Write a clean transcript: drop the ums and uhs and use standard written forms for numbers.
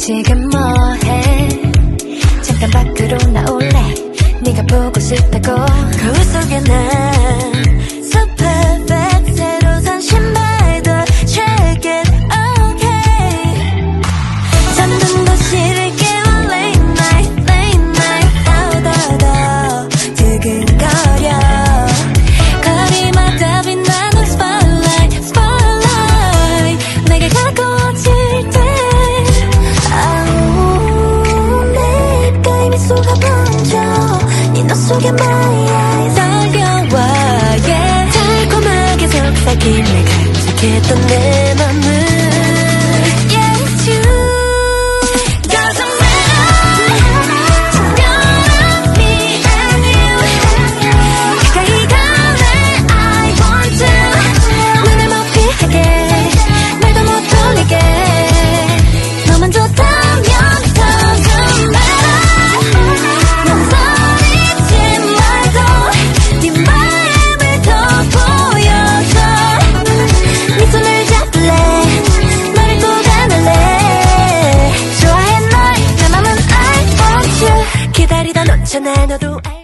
지금 뭐해? 잠깐 밖으로 나올래? 네가 보고 싶다고. 거울 속에 난 So perfect. 새로 산 신발도 check it okay. 잠든 거 싫을게 late night 더 두근거려. 거리마다 빛나는 spotlight 내게 가까워질 때 내 입가에 미소가 번져. 네 눈 속에 my eyes 달려와 yeah. 달콤하게 속삭임을 간직했던 내 맘은 기다리다 놓잖아 너도.